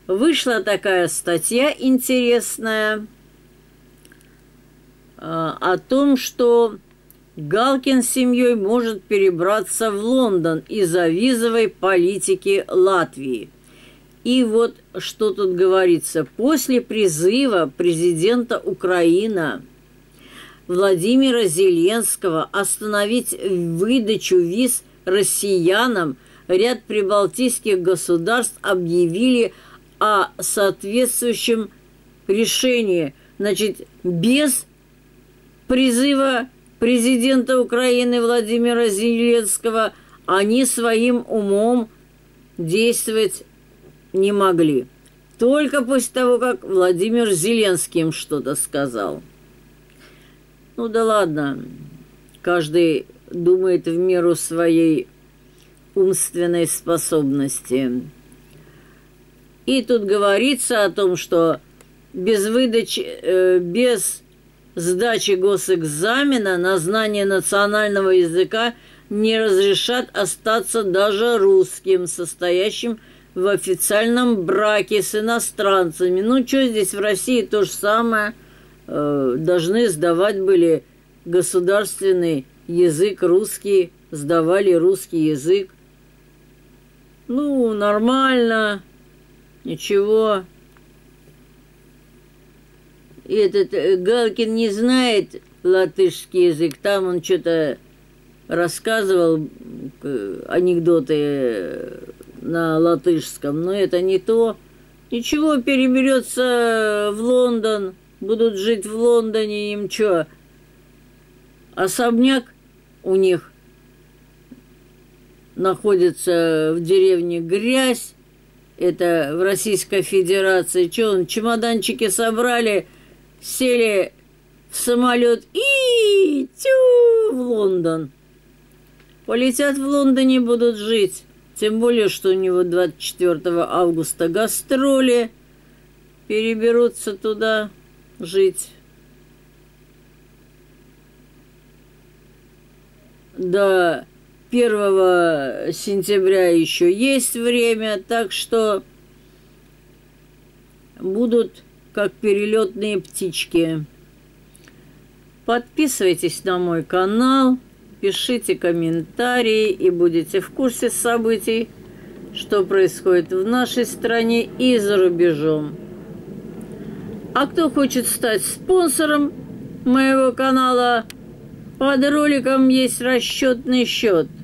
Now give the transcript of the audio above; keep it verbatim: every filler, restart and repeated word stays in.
вышла такая статья интересная о том, что Галкин с семьей может перебраться в Лондон из-за визовой политики Латвии. И вот что тут говорится. После призыва президента Украины Владимира Зеленского остановить выдачу виз россиянам, ряд прибалтийских государств объявили о соответствующем решении. Значит, без призыва президента Украины Владимира Зеленского они своим умом действовать не могли. Только после того, как Владимир Зеленский им что-то сказал. Ну да ладно, каждый думает в меру своей умственной способности. И тут говорится о том, что без выдачи, э, без сдачи госэкзамена на знание национального языка не разрешат остаться даже русским, состоящим в официальном браке с иностранцами. Ну, что здесь в России то же самое. Э, должны сдавать были государственный язык русский, сдавали русский язык. Ну, нормально, ничего. И этот Галкин не знает латышский язык, там он что-то рассказывал, анекдоты на латышском, но это не то. Ничего, переберется в Лондон, будут жить в Лондоне, им что? Особняк у них находится в деревне Грязь, это в Российской Федерации. Что, он чемоданчики собрали, сели в самолет и тю в Лондон. Полетят в Лондоне, будут жить. Тем более, что у него двадцать четвёртого августа гастроли. Переберутся туда жить. До первого сентября еще есть время, так что будут как перелетные птички. Подписывайтесь на мой канал, пишите комментарии и будете в курсе событий, что происходит в нашей стране и за рубежом. А кто хочет стать спонсором моего канала, под роликом есть расчетный счет.